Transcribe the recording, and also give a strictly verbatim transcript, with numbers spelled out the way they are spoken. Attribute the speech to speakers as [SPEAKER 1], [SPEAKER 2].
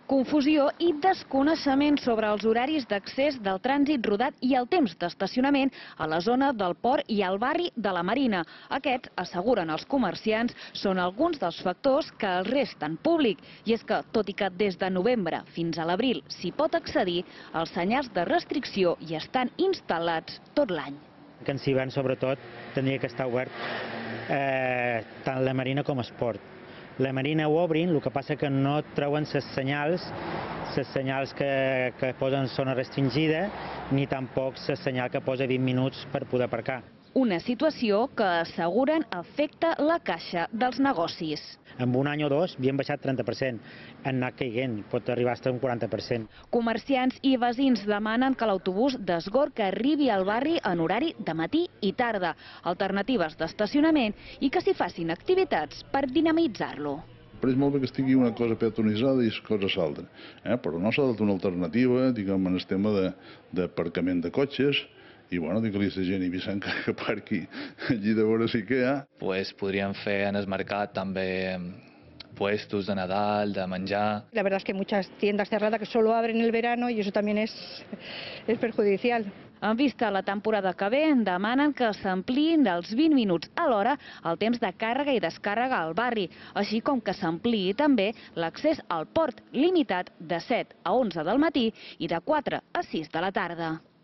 [SPEAKER 1] Confusió i desconeixement sobre els horaris d'accés del trànsit rodat i el temps d'estacionament a la zona del port i al barri de la Marina. Aquests, asseguren els comerciants, són alguns dels factors que els resten públic. I és que, tot i que des de novembre fins a l'abril s'hi pot accedir, els senyals de restricció hi estan instal·lats tot l'any.
[SPEAKER 2] Que en hivern, sobretot, tindria que estar obert eh, tant la Marina com Esport. La Marina ho obrin, el que passa que no treuen les senyals, les senyals que, que posen zona restringida, ni tampoc la senyal que posa vint minuts per poder aparcar.
[SPEAKER 1] Una situació que, asseguren, afecta la caixa dels negocis.
[SPEAKER 2] En un any o dos havien baixat trenta per cent, han anat caient, pot arribar fins a un quaranta per cent.
[SPEAKER 1] Comerciants i veïns demanen que l'autobús d'Esgorca arribi al barri en horari de matí i tarda, alternatives d'estacionament i que s'hi facin activitats per dinamitzar-lo.
[SPEAKER 3] Però és molt bé que estigui una cosa peatonitzada i cosa s'altra, eh? Però no s'ha de donar una alternativa, diguem, en el tema d'aparcament de, de cotxes, i bueno, digue-li a la gent i Vicent que parqui allí de veure si què hi ha.
[SPEAKER 4] Pues podrían fer en el mercat també puestos de Nadal, de menjar.
[SPEAKER 5] La verdad es que hay muchas tiendas cerradas que solo abren el verano y eso también es, es perjudicial.
[SPEAKER 1] En vista a la temporada que ve, demanen que s'ampliïn dels vint minuts a l'hora el temps de càrrega i descàrrega al barri, així com que s'ampliï també l'accés al port, limitat de set a onze del matí i de quatre a sis de la tarda.